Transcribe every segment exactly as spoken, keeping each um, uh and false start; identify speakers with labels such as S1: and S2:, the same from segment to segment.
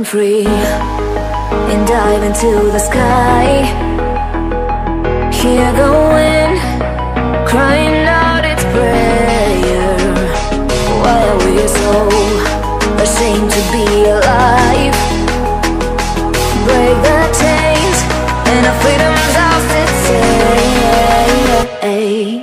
S1: free and dive into the sky. Hear the wind crying out its prayer. Why are we so ashamed to be alive? Break the chains and our freedom's ours to take.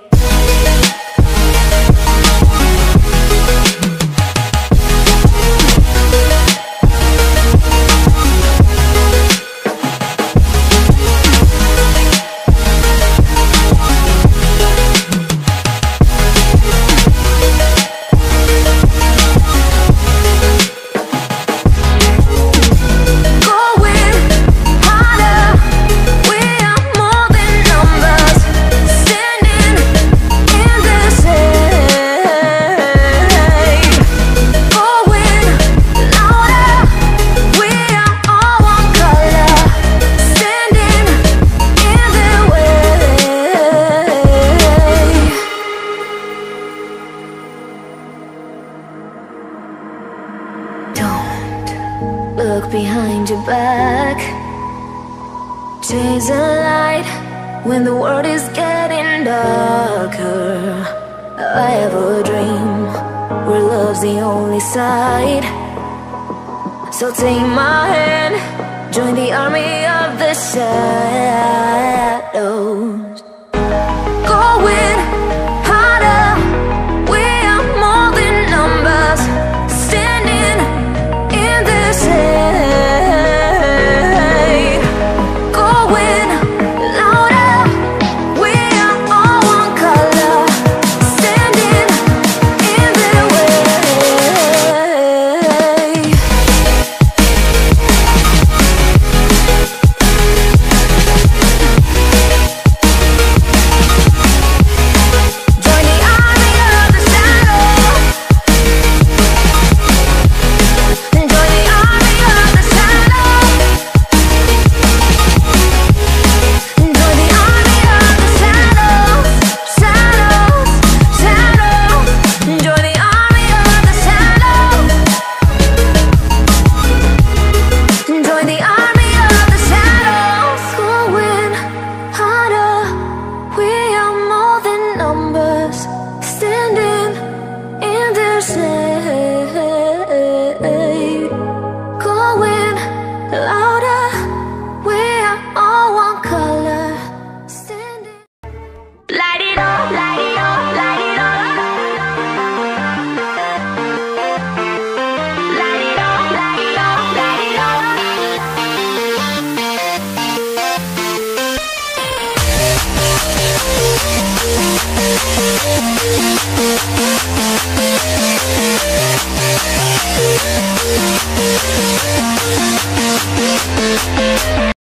S1: Look behind your back. Chase a light when the world is getting darker. I have a dream where love's the only side. So take my hand, join the army of the shadows.